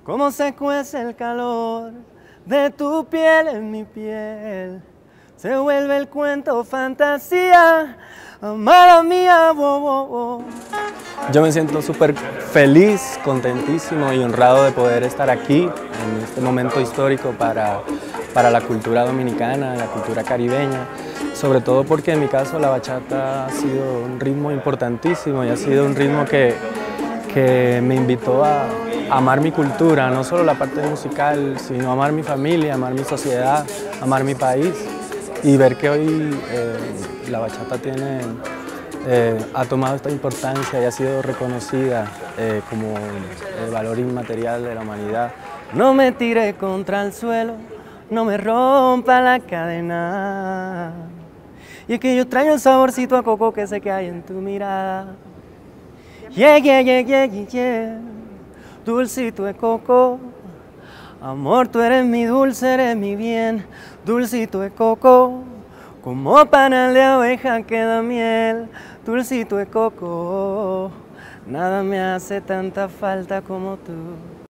Cómo se cuece el calor de tu piel en mi piel. Se vuelve el cuento fantasía, amada mía, bo, bo, bo. Yo me siento súper feliz, contentísimo y honrado de poder estar aquí en este momento histórico para la cultura dominicana, la cultura caribeña, sobre todo porque en mi caso la bachata ha sido un ritmo importantísimo y ha sido un ritmo que me invitó a amar mi cultura, no solo la parte musical, sino amar mi familia, amar mi sociedad, amar mi país y ver que hoy la bachata ha tomado esta importancia y ha sido reconocida como el valor inmaterial de la humanidad. No me tire contra el suelo, no me rompa la cadena. Y es que yo traigo el saborcito a coco que sé que hay en tu mirada. Yeah, yeah, yeah, yeah, yeah, yeah. Dulcito de coco. Amor, tú eres mi dulce, eres mi bien. Dulcito de coco. Como panal de abeja que da miel. Dulcito de coco. Nada me hace tanta falta como tú.